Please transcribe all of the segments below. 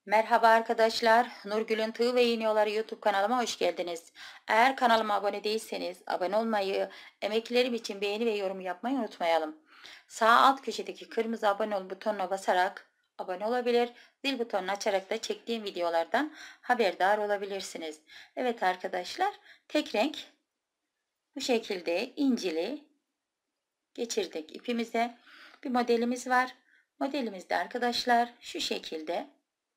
Merhaba arkadaşlar, Nurgül'ün Tığ ve İğne YouTube kanalıma hoş geldiniz. Eğer kanalıma abone değilseniz abone olmayı, emeklerim için beğeni ve yorum yapmayı unutmayalım. Sağ alt köşedeki kırmızı abone ol butonuna basarak abone olabilir, zil butonunu açarak da çektiğim videolardan haberdar olabilirsiniz. Evet arkadaşlar, tek renk bu şekilde incili geçirdik ipimize. Bir modelimiz var. Modelimizde arkadaşlar şu şekilde.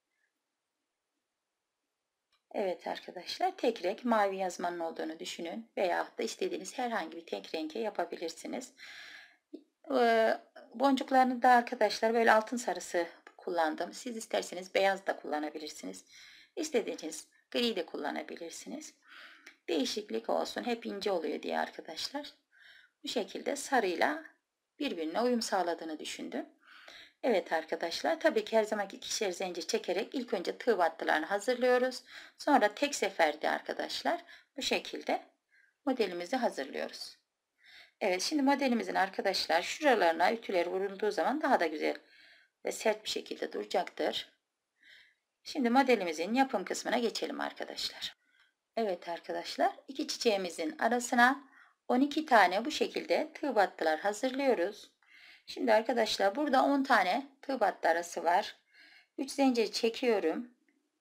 Evet arkadaşlar, tek renk mavi yazmanın olduğunu düşünün veya da istediğiniz herhangi bir tek renge yapabilirsiniz. Boncuklarını da arkadaşlar böyle altın sarısı kullandım. Siz isterseniz beyaz da kullanabilirsiniz. İstediğiniz gri de kullanabilirsiniz. Değişiklik olsun, hep ince oluyor diye arkadaşlar. Bu şekilde sarıyla birbirine uyum sağladığını düşündüm. Evet arkadaşlar, tabii ki her zamanki ikişer zincir çekerek ilk önce tığ battılarını hazırlıyoruz. Sonra tek seferde arkadaşlar bu şekilde modelimizi hazırlıyoruz. Evet, şimdi modelimizin arkadaşlar şuralarına ütüler vurulduğu zaman daha da güzel ve sert bir şekilde duracaktır. Şimdi modelimizin yapım kısmına geçelim arkadaşlar. Evet arkadaşlar, iki çiçeğimizin arasına 12 tane bu şekilde tığ battılar hazırlıyoruz. Şimdi arkadaşlar burada 10 tane tığ battı arası var. 3 zincir çekiyorum.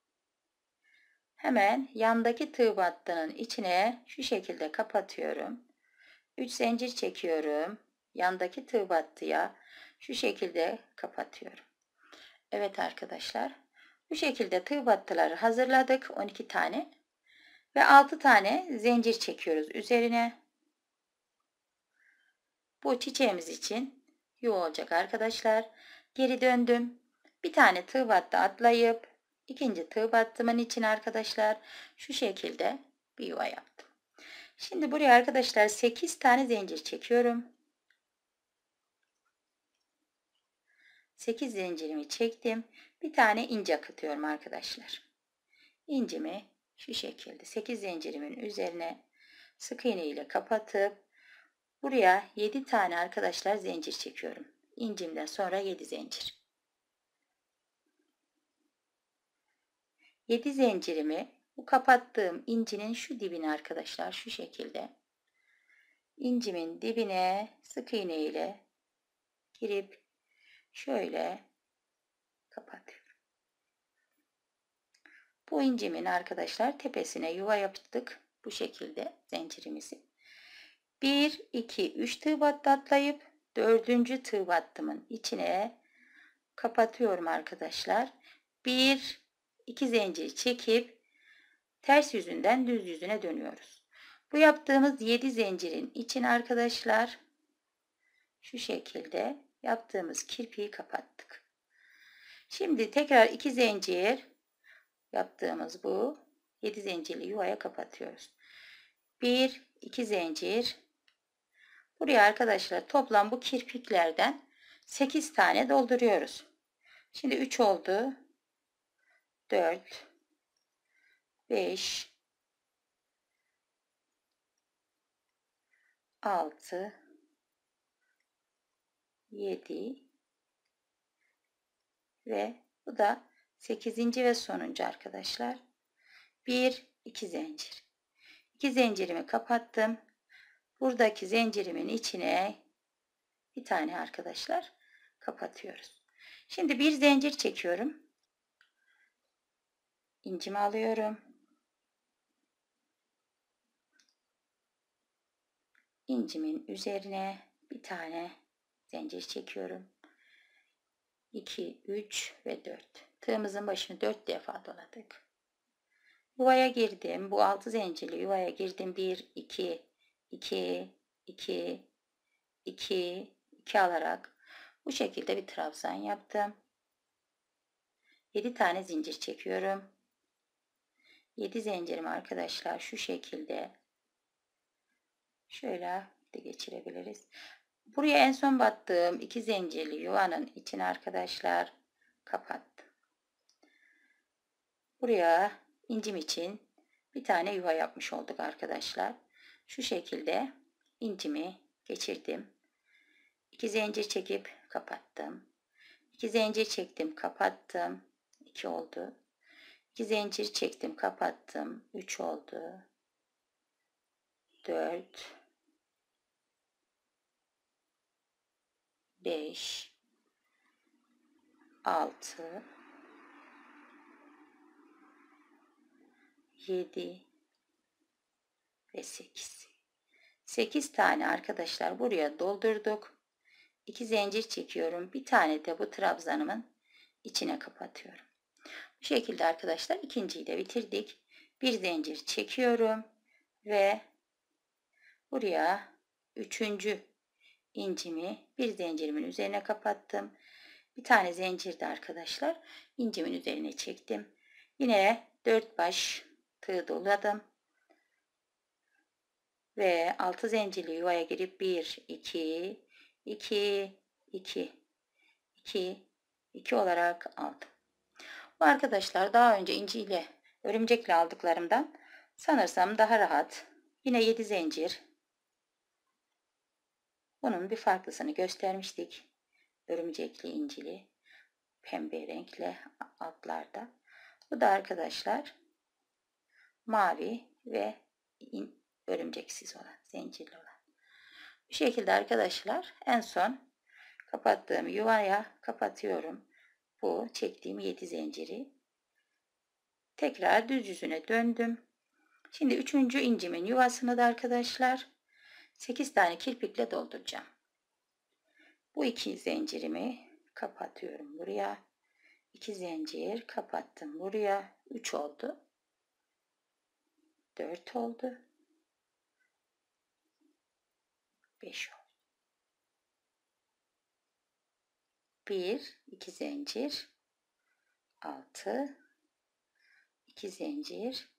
Hemen yandaki tığ battının içine şu şekilde kapatıyorum. 3 zincir çekiyorum. Yandaki tığ battıya şu şekilde kapatıyorum. Evet arkadaşlar, bu şekilde tığ battıları hazırladık, 12 tane ve 6 tane zincir çekiyoruz üzerine. Bu çiçeğimiz için yuva olacak arkadaşlar. Geri döndüm. Bir tane tığ battı atlayıp ikinci tığ battımın için arkadaşlar şu şekilde bir yuva yaptım. Şimdi buraya arkadaşlar 8 tane zincir çekiyorum. 8 zincirimi çektim. Bir tane ince akıtıyorum arkadaşlar. İncimi şu şekilde 8 zincirimin üzerine sık iğne ile kapatıp buraya 7 tane arkadaşlar zincir çekiyorum. İncimden sonra 7 zincir. 7 zincirimi bu kapattığım incinin şu dibine arkadaşlar şu şekilde incimin dibine sık iğne ile girip şöyle kapatıyorum. Bu incimin arkadaşlar tepesine yuva yaptık bu şekilde zincirimizi. 1 2 3 tığ battı atlayıp 4. tığ battımın içine kapatıyorum arkadaşlar. 1 2 zincir çekip ters yüzünden düz yüzüne dönüyoruz. Bu yaptığımız 7 zincirin için arkadaşlar şu şekilde yaptığımız kirpiği kapattık. Şimdi tekrar 2 zincir yaptığımız bu 7 zincirli yuvaya kapatıyoruz. 1 2 zincir. Buraya arkadaşlar toplam bu kirpiklerden 8 tane dolduruyoruz. Şimdi 3 oldu. 4 5 6 7 ve bu da 8. ve sonuncu arkadaşlar. 1 2 zincir. 2 zincirimi kapattım. Buradaki zincirimin içine bir tane arkadaşlar kapatıyoruz. Şimdi bir zincir çekiyorum. İncimi alıyorum. İncimin üzerine bir tane zincir çekiyorum. 2 3 ve 4. Tığımızın başını 4 defa doladık. Yuvaya girdim. Bu 6 zincirli yuvaya girdim. 1 2 2 2 2 2 alarak bu şekilde bir trabzan yaptım. 7 tane zincir çekiyorum. 7 zincirimi arkadaşlar şu şekilde şöyle de geçirebiliriz. Buraya en son battığım 2 zincirli yuvanın içine arkadaşlar kapattım. Buraya incim için bir tane yuva yapmış olduk arkadaşlar. Şu şekilde incimi geçirdim. 2 zincir çekip kapattım. 2 zincir çektim, kapattım. 2 oldu. 2 zincir çektim, kapattım. 3 oldu. 4 5 6 7 ve 8. 8 tane arkadaşlar buraya doldurduk. 2 zincir çekiyorum. Bir tane de bu trabzanımın içine kapatıyorum. Bu şekilde arkadaşlar ikinciyi de bitirdik. Bir zincir çekiyorum ve buraya üçüncü incimi bir zincirimin üzerine kapattım. Bir tane zincir de arkadaşlar incimin üzerine çektim. Yine 4 baş tığ doladım. Ve 6 zincirli yuvaya girip 1, 2, 2, 2, 2, 2 olarak aldım. Bu arkadaşlar daha önce inci ile örümcekle aldıklarımdan sanırsam daha rahat. Yine 7 zincir. Bunun bir farklısını göstermiştik. Örümcekli, incili, pembe renkle altlarda. Bu da arkadaşlar mavi ve örümceksiz olan, zincirli olan. Bu şekilde arkadaşlar en son kapattığım yuvaya kapatıyorum. Bu çektiğim 7 zinciri. Tekrar düz yüzüne döndüm. Şimdi 3. incimin yuvasını da arkadaşlar 8 tane kirpikle dolduracağım. Bu 2 zincirimi kapatıyorum buraya. 2 zincir kapattım buraya. 3 oldu. 4 oldu. 5 oldu. 1, 2 zincir, 6, 2 zincir,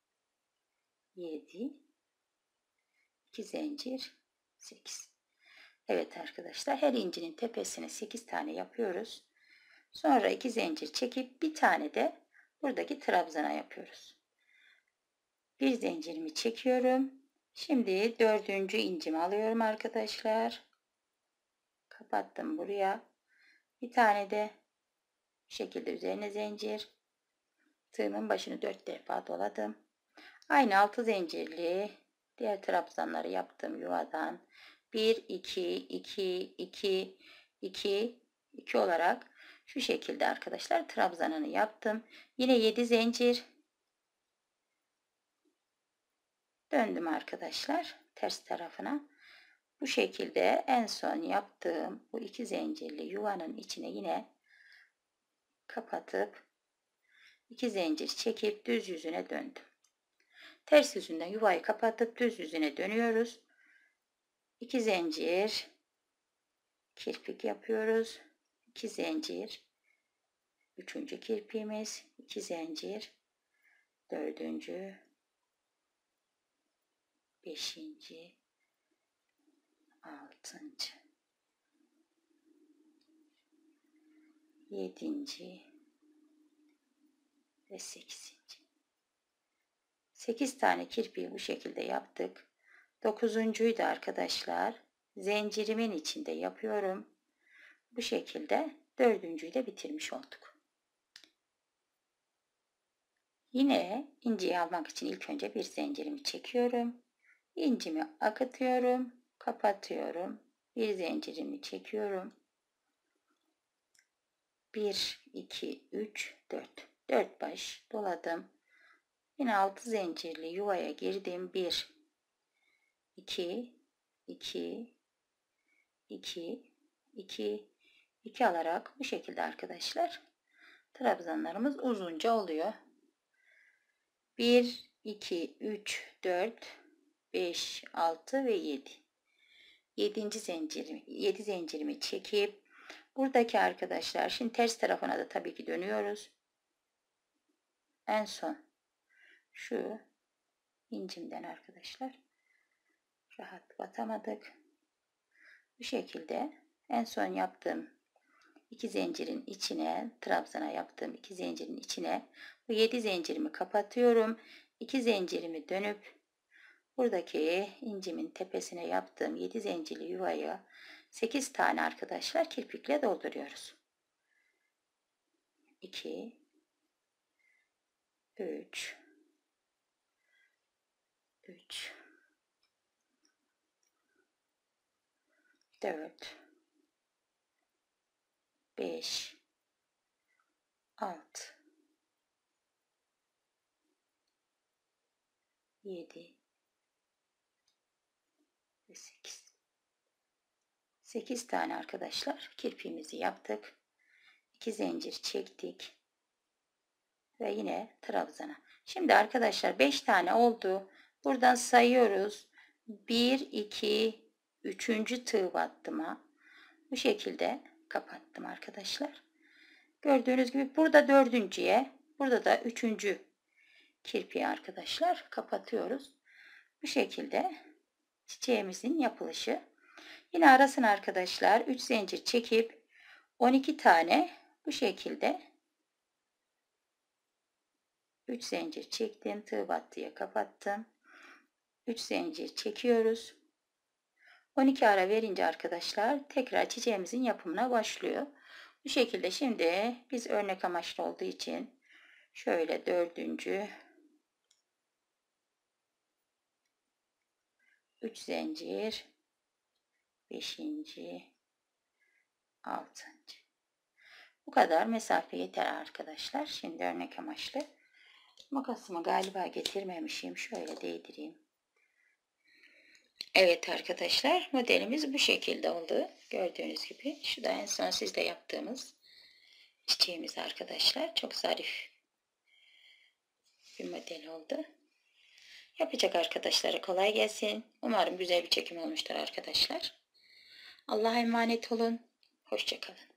7, 2 zincir, 8. Evet arkadaşlar, her incinin tepesine 8 tane yapıyoruz. Sonra 2 zincir çekip bir tane de buradaki trabzana yapıyoruz. Bir zincirimi çekiyorum. Şimdi 4. incimi alıyorum arkadaşlar. Kapattım buraya. Bir tane de bu şekilde üzerine zincir. Tığımın başını 4 defa doladım. Aynı 6 zincirli diğer trabzanları yaptığım yuvadan 1, 2, 2, 2, 2, 2 olarak şu şekilde arkadaşlar trabzanını yaptım. Yine 7 zincir. Döndüm arkadaşlar ters tarafına. Bu şekilde en son yaptığım bu 2 zincirli yuvanın içine yine kapatıp 2 zincir çekip düz yüzüne döndüm. Ters yüzünden yuvayı kapatıp düz yüzüne dönüyoruz. 2 zincir kirpik yapıyoruz. 2 zincir 3. kirpiğimiz, 2 zincir 4. 5. 6. 7. ve 8. 8 tane kirpiği bu şekilde yaptık. 9.'yu da arkadaşlar zincirimin içinde yapıyorum. Bu şekilde 4.'yü de bitirmiş olduk. Yine inciyi almak için ilk önce bir zincirimi çekiyorum. İncimi akıtıyorum, kapatıyorum. Bir zincirimi çekiyorum. 1, 2, 3, 4. 4 baş doladım. Yine 6 zincirli yuvaya girdim. 1, 2, 2, 2, 2, 2 alarak bu şekilde arkadaşlar trabzanlarımız uzunca oluyor. 1, 2, 3, 4, 5, 6 ve 7. 7 zincirimi çekip buradaki arkadaşlar şimdi ters tarafına da tabii ki dönüyoruz. En son şu incimden arkadaşlar rahat batamadık. Bu şekilde en son yaptığım 2 zincirin içine trabzana yaptığım 2 zincirin içine bu 7 zincirimi kapatıyorum. 2 zincirimi dönüp buradaki incimin tepesine yaptığım 7 zincirli yuvayı 8 tane arkadaşlar kirpikle dolduruyoruz. 2, 3 3 4 5 6 7 ve 8. 8 tane arkadaşlar kirpiğimizi yaptık. 2 zincir çektik. Ve yine trabzana. Şimdi arkadaşlar 5 tane oldu. Buradan sayıyoruz. 1, 2, 3. tığ battıma. Bu şekilde kapattım arkadaşlar. Gördüğünüz gibi burada 4.'ye, burada da 3. kirpiği arkadaşlar kapatıyoruz. Bu şekilde çiçeğimizin yapılışı. Yine arasına arkadaşlar 3 zincir çekip 12 tane bu şekilde 3 zincir çektim, tığ battıya kapattım. 3 zincir çekiyoruz. 12 ara verince arkadaşlar tekrar çiçeğimizin yapımına başlıyor. Bu şekilde şimdi biz örnek amaçlı olduğu için şöyle 4. 3 zincir, 5. 6. Bu kadar mesafe yeter arkadaşlar. Şimdi örnek amaçlı. Makasımı galiba getirmemişim. Şöyle değdireyim. Evet arkadaşlar, modelimiz bu şekilde oldu. Gördüğünüz gibi. Şu da en son sizde yaptığımız çiçeğimiz arkadaşlar. Çok zarif bir model oldu. Yapacak arkadaşlara kolay gelsin. Umarım güzel bir çekim olmuştur arkadaşlar. Allah'a emanet olun. Hoşça kalın.